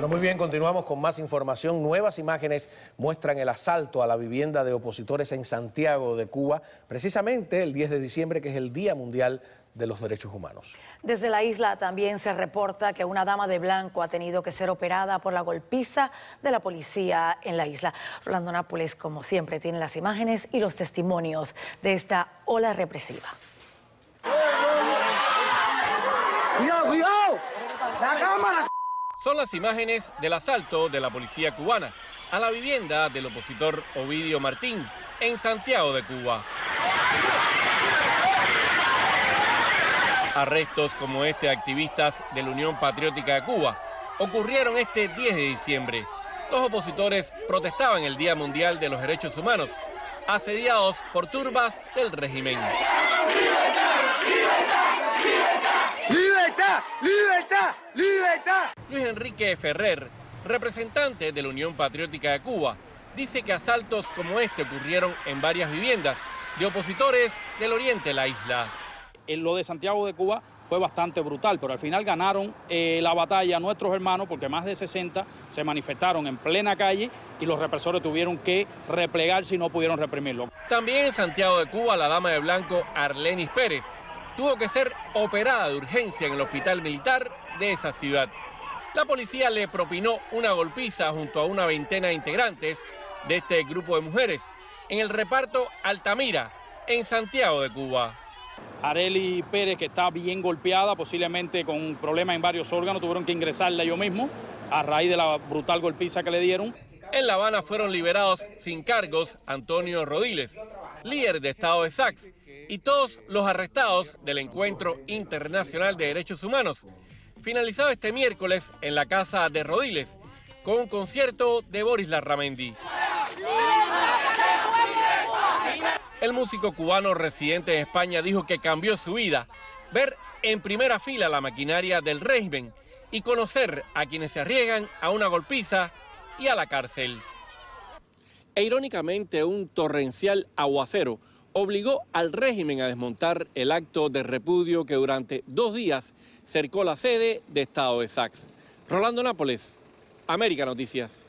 Bueno, muy bien, continuamos con más información. Nuevas imágenes muestran el asalto a la vivienda de opositores en Santiago de Cuba, precisamente el 10 de diciembre, que es el Día Mundial de los Derechos Humanos. Desde la isla también se reporta que una dama de blanco ha tenido que ser operada por la golpiza de la policía en la isla. Rolando Nápoles, como siempre, tiene las imágenes y los testimonios de esta ola represiva. ¡Cuidado, cuidado! ¡La cámara! Son las imágenes del asalto de la policía cubana a la vivienda del opositor Ovidio Martín en Santiago de Cuba. Arrestos como este de activistas de la Unión Patriótica de Cuba ocurrieron este 10 de diciembre. Los opositores protestaban el Día Mundial de los Derechos Humanos, asediados por turbas del régimen. ¡Libertad! ¡Libertad! ¡Libertad! Luis Enrique Ferrer, representante de la Unión Patriótica de Cuba, dice que asaltos como este ocurrieron en varias viviendas de opositores del oriente de la isla. Lo de Santiago de Cuba fue bastante brutal, pero al final ganaron la batalla nuestros hermanos, porque más de 60 se manifestaron en plena calle y los represores tuvieron que replegarse y no pudieron reprimirlo. También en Santiago de Cuba, la dama de blanco Arlenis Pérez tuvo que ser operada de urgencia en el hospital militar de esa ciudad. La policía le propinó una golpiza junto a una veintena de integrantes de este grupo de mujeres en el reparto Altamira, en Santiago de Cuba. Arely Pérez, que está bien golpeada, posiblemente con problemas en varios órganos, tuvieron que ingresarla ellos mismos a raíz de la brutal golpiza que le dieron. En La Habana fueron liberados sin cargos Antonio Rodiles, líder de Estado de Sax, y todos los arrestados del Encuentro Internacional de Derechos Humanos, finalizado este miércoles en la casa de Rodiles, con un concierto de Boris Larramendi. El músico cubano residente en España dijo que cambió su vida, ver en primera fila la maquinaria del régimen y conocer a quienes se arriesgan a una golpiza y a la cárcel. E irónicamente, un torrencial aguacero obligó al régimen a desmontar el acto de repudio que durante 2 días cercó la sede de Estado de Sax. Rolando Nápoles, América Noticias.